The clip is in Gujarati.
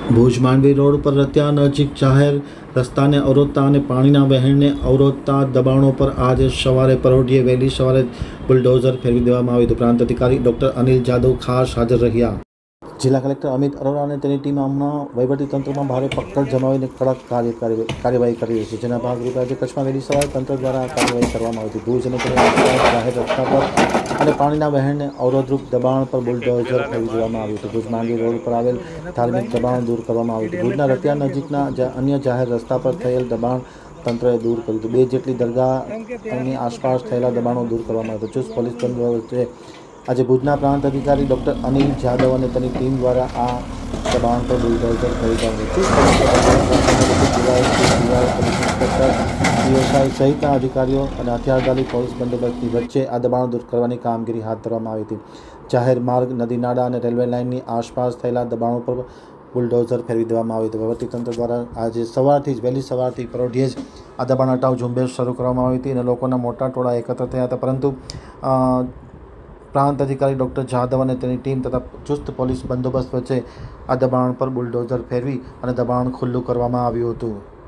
ભુજ માંડવી રોડ પર રતિયા નજીક જાહેર રસ્તાને અવરોધતા અને પાણીના વહેણને અવરોધતા દબાણો પર આજે સવારે પરોઢિયે વહેલી સવારે બુલડોઝર ફેરવી દેવામાં આવ્યું હતું। પ્રાંત અધિકારી ડોક્ટર અનિલ જાદવ ખાસ હાજર રહ્યા। જિલ્લા કલેક્ટર અમિત અરોરા અને તેની ટીમ હમણાં વહીવટીતંત્રમાં ભારે પકડ જમાવીને કડક કાર્યવાહી કરી રહી છે, જેના ભાગરૂપે આજે કચ્છમાં વહેલી સવારે તંત્ર દ્વારા આ કાર્યવાહી કરવામાં આવી હતી। ભુજ અને તેની આસપાસ જાહેર રસ્તા પર અને પાણીના વહેણને અવરોધરૂપ દબાણ પર બુલડોઝર ફેરવી દેવામાં આવ્યું હતું। ભુજ માંડવી રોડ પર આવેલ ધાર્મિક દબાણ દૂર કરવામાં આવ્યું હતું। ભુજના રતિયા નજીકના અન્ય જાહેર રસ્તા પર થયેલ દબાણ તંત્રએ દૂર કર્યું હતું। 2 જેટલી દરગાહની આસપાસ થયેલા દબાણો દૂર કરવામાં આવ્યા હતા। ચુસ્ત પોલીસ બંદોબસ્ત વચ્ચે આજે ભુજના પ્રાંત અધિકારી ડોક્ટર અનિલ જાદવ અને તેની ટીમ દ્વારા આ દબાણ પર બુલડોઝર ફેરવી દેવામાં આવ્યું। સહિતના અધિકારીઓ અને હથિયારધારી પોલીસ બંદોબસ્તની વચ્ચે આ દબાણો દૂર કરવાની કામગીરી હાથ ધરવામાં આવી હતી। જાહેર માર્ગ, નદી નાળા અને રેલવે લાઇનની આસપાસ થયેલા દબાણો પર બુલડોઝર ફેરવી દેવામાં આવ્યું હતું। વહીવટીતંત્ર દ્વારા આજે વહેલી સવારથી પરોઢિયે જ આ દબાણ હટાવ ઝુંબેશ શરૂ કરવામાં આવી હતી અને લોકોના મોટા ટોળા એકત્ર થયા હતા, પરંતુ પ્રાંત અધિકારી ડોક્ટર જાદવ અને તેની ટીમ તથા ચુસ્ત પોલીસ બંદોબસ્ત વચ્ચે આ દબાણ પર બુલડોઝર ફેરવી અને દબાણ ખુલ્લું કરવામાં આવ્યું હતું।